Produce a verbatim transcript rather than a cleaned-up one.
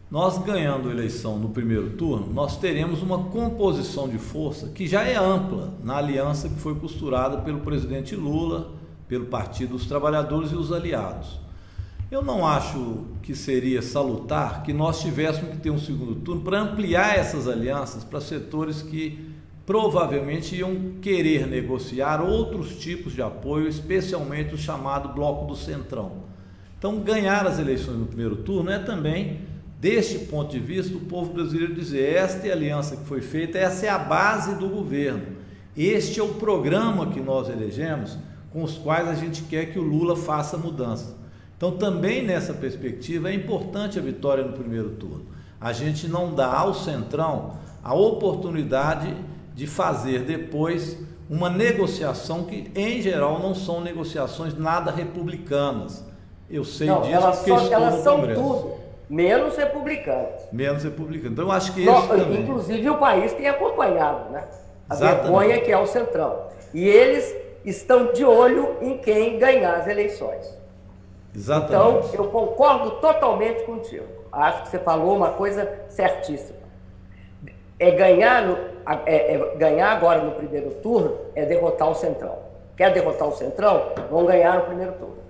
Nós ganhando a eleição no primeiro turno, nós teremos uma composição de força que já é ampla na aliança que foi costurada pelo presidente Lula, pelo Partido dos Trabalhadores e os aliados. Eu não acho que seria salutar que nós tivéssemos que ter um segundo turno para ampliar essas alianças para setores que provavelmente iam querer negociar outros tipos de apoio, especialmente o chamado Bloco do Centrão. Então, ganhar as eleições no primeiro turno é também, deste ponto de vista, o povo brasileiro dizer: esta é a aliança que foi feita, essa é a base do governo, este é o programa que nós elegemos, com os quais a gente quer que o Lula faça mudança. Então, também nessa perspectiva, é importante a vitória no primeiro turno. A gente não dá ao Centrão a oportunidade de fazer depois uma negociação que, em geral, não são negociações nada republicanas. Eu sei não, disso elas porque só, estou elas no são Congresso. tudo, menos republicanas. Menos republicanas. Então, eu acho que Não, esse também... Inclusive, o país tem acompanhado, né? A Exatamente. vergonha que é o Centrão. E eles estão de olho em quem ganhar as eleições. Exatamente. Então, eu concordo totalmente contigo. Acho que você falou uma coisa certíssima. É ganhar, no, é, é ganhar agora no primeiro turno é derrotar o Centrão. Quer derrotar o Centrão? Vão ganhar no primeiro turno.